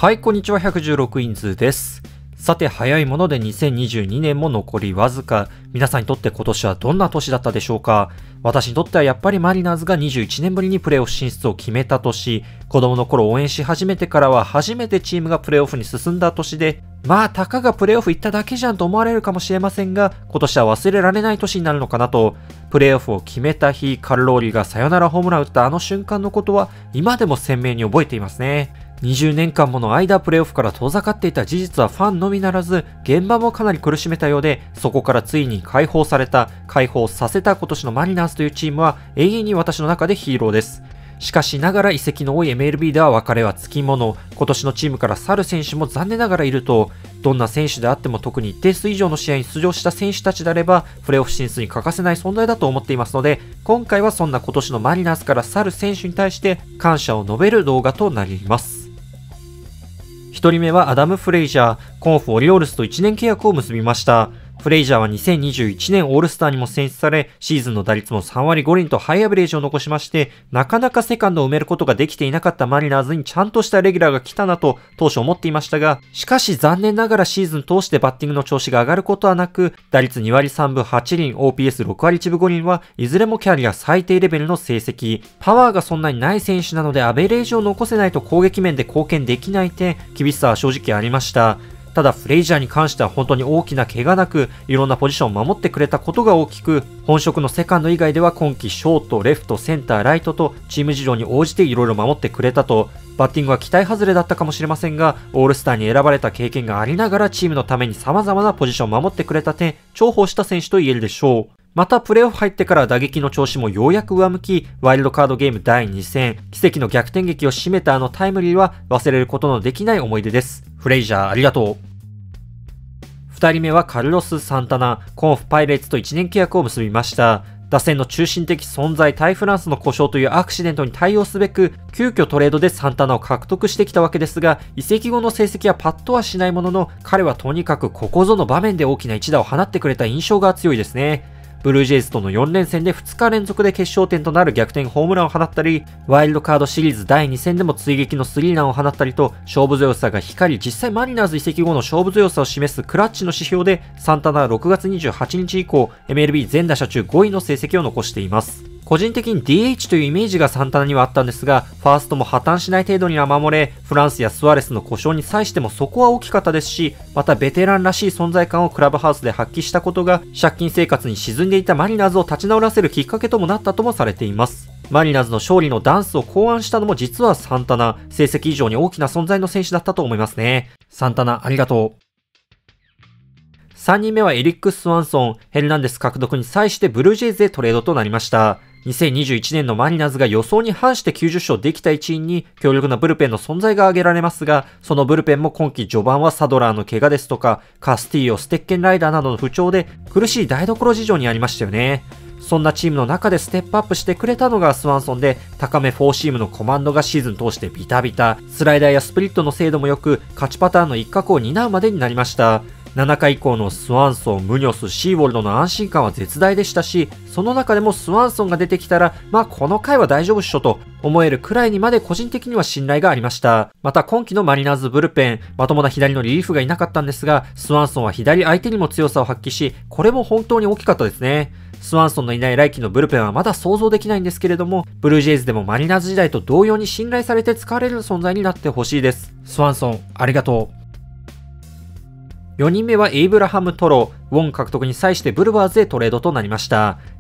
はい、こんにちは。116インズです。さて、早いもので2022年も残りわずか。皆さんにとって今年はどんな年だったでしょうか？私にとってはやっぱりマリナーズが21年ぶりにプレーオフ進出を決めた年、子供の頃応援し始めてからは初めてチームがプレーオフに進んだ年で、まあ、たかがプレーオフ行っただけじゃんと思われるかもしれませんが、今年は忘れられない年になるのかなと。プレーオフを決めた日、カルローリーがサヨナラホームランを打ったあの瞬間のことは、今でも鮮明に覚えていますね。20年間もの間プレーオフから遠ざかっていた事実はファンのみならず、現場もかなり苦しめたようで、そこからついに解放させた今年のマリナーズというチームは永遠に私の中でヒーローです。しかしながら移籍の多い MLB では別れはつきもの、今年のチームから去る選手も残念ながらいると、どんな選手であっても特に一定数以上の試合に出場した選手たちであれば、プレーオフ進出に欠かせない存在だと思っていますので、今回はそんな今年のマリナーズから去る選手に対して感謝を述べる動画となります。1人目はアダム・フレイジャー、コンフ・オリオールズと1年契約を結びました。フレイジャーは2021年オールスターにも選出され、シーズンの打率も3割5厘とハイアベレージを残しまして、なかなかセカンドを埋めることができていなかったマリナーズにちゃんとしたレギュラーが来たなと当初思っていましたが、しかし残念ながらシーズン通してバッティングの調子が上がることはなく、打率2割3分8厘、OPS6 割1分5厘はいずれもキャリア最低レベルの成績。パワーがそんなにない選手なのでアベレージを残せないと攻撃面で貢献できない点、厳しさは正直ありました。ただフレイジャーに関しては本当に大きな怪我なく、いろんなポジションを守ってくれたことが大きく、本職のセカンド以外では今季ショート、レフト、センター、ライトとチーム事情に応じていろいろ守ってくれたと。バッティングは期待外れだったかもしれませんが、オールスターに選ばれた経験がありながらチームのために様々なポジションを守ってくれた点、重宝した選手と言えるでしょう。またプレーオフ入ってから打撃の調子もようやく上向き、ワイルドカードゲーム第2戦、奇跡の逆転劇を締めたあのタイムリーは忘れることのできない思い出です。フレイジャーありがとう。2人目はカルロス・サンタナ、コンフ・パイレーツと1年契約を結びました。打線の中心的存在タイフランスの故障というアクシデントに対応すべく、急遽トレードでサンタナを獲得してきたわけですが、移籍後の成績はパッとはしないものの、彼はとにかくここぞの場面で大きな一打を放ってくれた印象が強いですね。ブルージェイズとの4連戦で2日連続で決勝点となる逆転ホームランを放ったり、ワイルドカードシリーズ第2戦でも追撃のスリーランを放ったりと、勝負強さが光り、実際マリナーズ移籍後の勝負強さを示すクラッチの指標で、サンタナは6月28日以降、MLB 全打者中5位の成績を残しています。個人的に DH というイメージがサンタナにはあったんですが、ファーストも破綻しない程度には守れ、フランスやスアレスの故障に際してもそこは大きかったですし、またベテランらしい存在感をクラブハウスで発揮したことが、借金生活に沈んでいたマリナーズを立ち直らせるきっかけともなったともされています。マリナーズの勝利のダンスを考案したのも実はサンタナ、成績以上に大きな存在の選手だったと思いますね。サンタナありがとう。3人目はエリック・スワンソン、ヘルナンデス獲得に際してブルージェイズでトレードとなりました。2021年のマリナーズが予想に反して90勝できた一因に強力なブルペンの存在が挙げられますが、そのブルペンも今季序盤はサドラーの怪我ですとか、カスティーヨ、ステッケンライダーなどの不調で苦しい台所事情にありましたよね。そんなチームの中でステップアップしてくれたのがスワンソンで、高めフォーシームのコマンドがシーズン通してビタビタ、スライダーやスプリットの精度も良く、勝ちパターンの一角を担うまでになりました。7回以降のスワンソン、ムニョス、シーウォルドの安心感は絶大でしたし、その中でもスワンソンが出てきたら、この回は大丈夫っしょと思えるくらいにまで個人的には信頼がありました。また今季のマリナーズブルペン、まともな左のリリーフがいなかったんですが、スワンソンは左相手にも強さを発揮し、これも本当に大きかったですね。スワンソンのいない来季のブルペンはまだ想像できないんですけれども、ブルージェイズでもマリナーズ時代と同様に信頼されて使われる存在になってほしいです。スワンソン、ありがとう。4人目はエイブラハム・トロ、ウォン獲得に際してブルワーズでトレードとなりました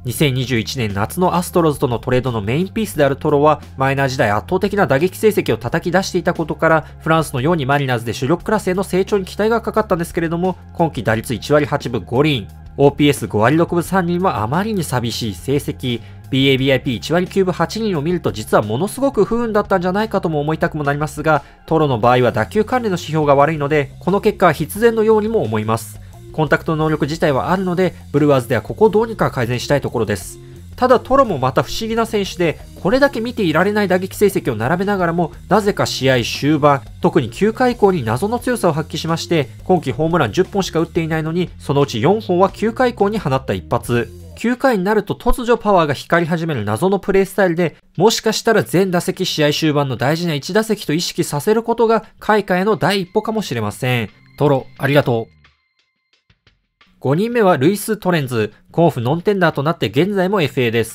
。2021年夏のアストロズとのトレードのメインピースであるトロは、マイナー時代圧倒的な打撃成績を叩き出していたことから、フランスのようにマリナーズで主力クラスへの成長に期待がかかったんですけれども、今季打率1割8分5厘、OPS5 割6分3厘はあまりに寂しい成績、BABIP1 割9分8厘を見ると実はものすごく不運だったんじゃないかとも思いたくもなりますが、トロの場合は打球関連の指標が悪いので、この結果は必然のようにも思います。コンタクト能力自体はあるので、ブルワーズではここをどうにか改善したいところです。ただトロもまた不思議な選手で、これだけ見ていられない打撃成績を並べながらも、なぜか試合終盤、特に9回以降に謎の強さを発揮しまして、今季ホームラン10本しか打っていないのに、そのうち4本は9回以降に放った一発。 9回になると突如パワーが光り始める謎のプレイスタイルで、もしかしたら全打席試合終盤の大事な1打席と意識させることが開花への第一歩かもしれません。トロ、ありがとう。5人目はルイス・トレンズ。甲府ノンテンダーとなって現在も FA です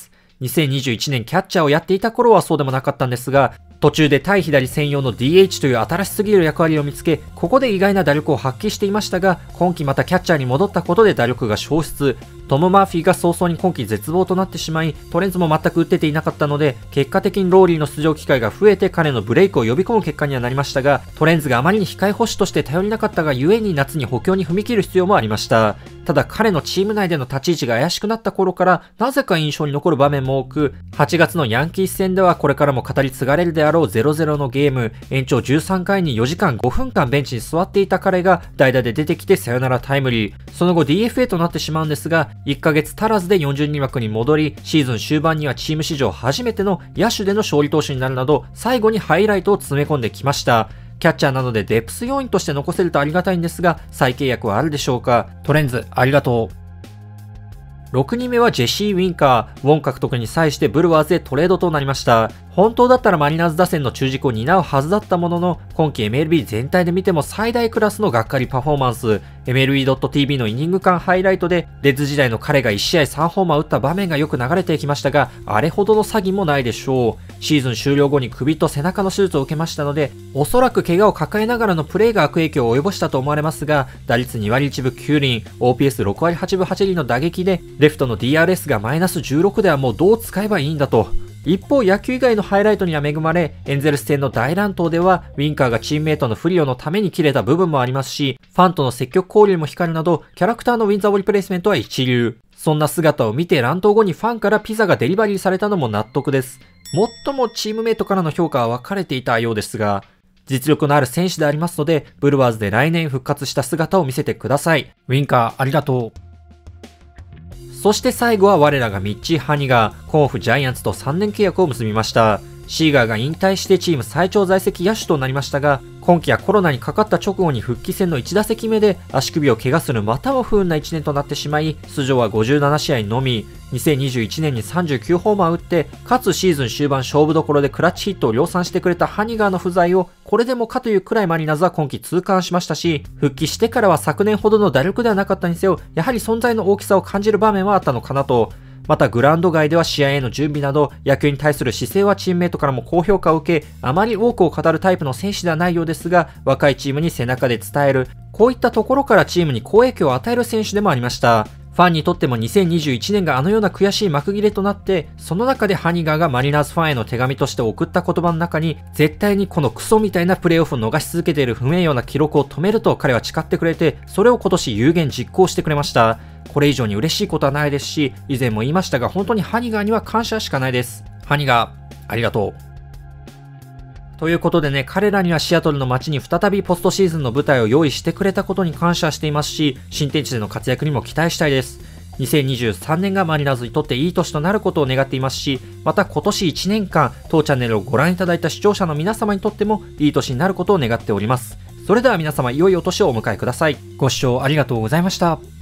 。2021年キャッチャーをやっていた頃はそうでもなかったんですが、途中で対左専用の DH という新しすぎる役割を見つけ、ここで意外な打力を発揮していましたが、今季またキャッチャーに戻ったことで打力が消失。トム・マーフィーが早々に今季絶望となってしまい、トレンズも全く打てていなかったので、結果的にローリーの出場機会が増えて彼のブレイクを呼び込む結果にはなりましたが、トレンズがあまりに控え捕手として頼りなかったがゆえに夏に補強に踏み切る必要もありました。ただ彼のチーム内での立ち位置が怪しくなった頃から、なぜか印象に残る場面も多く、8月のヤンキース戦ではこれからも語り継がれるであろう 0-0 のゲーム、延長13回に4時間5分間ベンチに座っていた彼が代打で出てきてサヨナラタイムリー。その後 DFA となってしまうんですが、1ヶ月足らずで40人枠に戻り、シーズン終盤にはチーム史上初めての野手での勝利投手になるなど、最後にハイライトを詰め込んできました。キャッチャーなのでデプス要員として残せるとありがたいんですが、再契約はあるでしょうか。トレンズ、ありがとう。6人目はジェシー・ウィンカー。ウォン獲得に際してブルワーズでトレードとなりました。本当だったらマリナーズ打線の中軸を担うはずだったものの、今季 MLB 全体で見ても最大クラスのがっかりパフォーマンス。MLB.TV のイニング間ハイライトで、レッズ時代の彼が1試合3ホーマー打った場面がよく流れてきましたが、あれほどの詐欺もないでしょう。シーズン終了後に首と背中の手術を受けましたので、おそらく怪我を抱えながらのプレーが悪影響を及ぼしたと思われますが、打率2割1分9厘、OPS6 割8分8厘の打撃で、レフトの DRS がマイナス16ではもうどう使えばいいんだと。一方、野球以外のハイライトには恵まれ、エンゼルス戦の大乱闘では、ウィンカーがチームメイトのフリオのために切れた部分もありますし、ファンとの積極交流も光るなど、キャラクターのウィンザーボリプレイスメントは一流。そんな姿を見て乱闘後にファンからピザがデリバリーされたのも納得です。最もチームメイトからの評価は分かれていたようですが、実力のある選手でありますので、ブルワーズで来年復活した姿を見せてください。ウィンカー、ありがとう。そして最後は我らがミッチー・ハニガー、甲府ジャイアンツと3年契約を結びました。シーガーが引退してチーム最長在籍野手となりましたが、今季はコロナにかかった直後に復帰戦の1打席目で足首を怪我するまたも不運な1年となってしまい、出場は57試合のみ、2021年に39ホーマー打って、かつシーズン終盤勝負どころでクラッチヒットを量産してくれたハニガーの不在を、これでもかというくらいマリナーズは今季痛感しましたし、復帰してからは昨年ほどの打力ではなかったにせよ、やはり存在の大きさを感じる場面はあったのかなと。またグラウンド外では試合への準備など野球に対する姿勢はチームメイトからも高評価を受け、あまり多くを語るタイプの選手ではないようですが、若いチームに背中で伝える、こういったところからチームに好影響を与える選手でもありました。ファンにとっても2021年があのような悔しい幕切れとなって、その中でハニガーがマリナーズファンへの手紙として送った言葉の中に、絶対にこのクソみたいなプレーオフを逃し続けている不名誉な記録を止めると彼は誓ってくれて、それを今年有言実行してくれました。これ以上に嬉しいことはないですし、以前も言いましたが本当にハニガーには感謝しかないです。ハニガー、ありがとう。ということでね、彼らにはシアトルの街に再びポストシーズンの舞台を用意してくれたことに感謝していますし、新天地での活躍にも期待したいです。2023年がマリナーズにとっていい年となることを願っていますし、また今年1年間、当チャンネルをご覧いただいた視聴者の皆様にとってもいい年になることを願っております。それでは皆様、良いお年をお迎えください。ご視聴ありがとうございました。